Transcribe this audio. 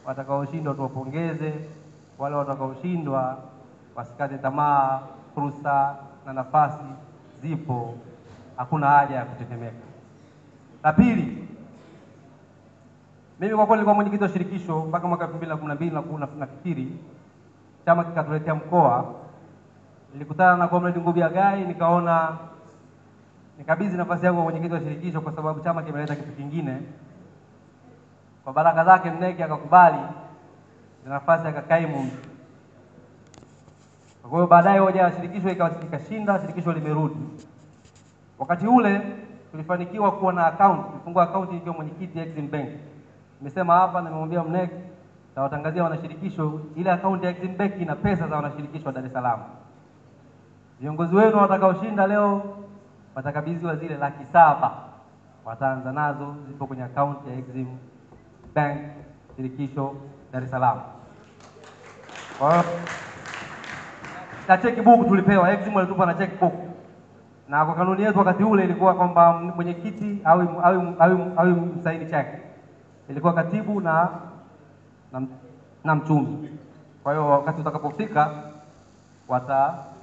watakaoshindwa tuwapongeze, wale watakaoshindwa wasikate tamaa. Fursa na nafasi zipo, hakuna haja ya kutetemeka. La pili, mimi kwa kweli nilikuwa mwenyekiti wa shirikisho mpaka mwaka 2012 nafikiri chama kikatuletea mkoa. Nilikutana na Comrade Ngubiagai, nikaona nikabidhi nafasi yangu kwa mwenyekiti wa shirikisho kwa sababu chama kimeleta kitu kingine. Kwa baraka zake Mneki akakubali na nafasi akakaimu. Kwa hiyo baadaye hoja ya shirikisho ikashinda, shirikisho limerudi. Wakati ule tulifanikiwa kuwa na account, tulifungua account ikiwa mwenyekiti Exim Bank. Nimesema hapa na nimemwambia Mneki na watangazia wanashirikisho ile account ya Exim Bank ina pesa za wanashirikisho wa Dar es Salaam. Viongozi wenu watakaoshinda leo watakabidhiwa zile $700,000 wataanza nazo, zipo kwenye account ya Exim Bank shirikisho Dar es Salaam. Kwa hiyo na checkbook tulipewa, Exim walitupa na checkbook. Na kwa kanuni yetu wakati ule ilikuwa kwamba mwenyekiti au msaini chake ilikuwa katibu na mchumi. Kwa hiyo wakati utakapofika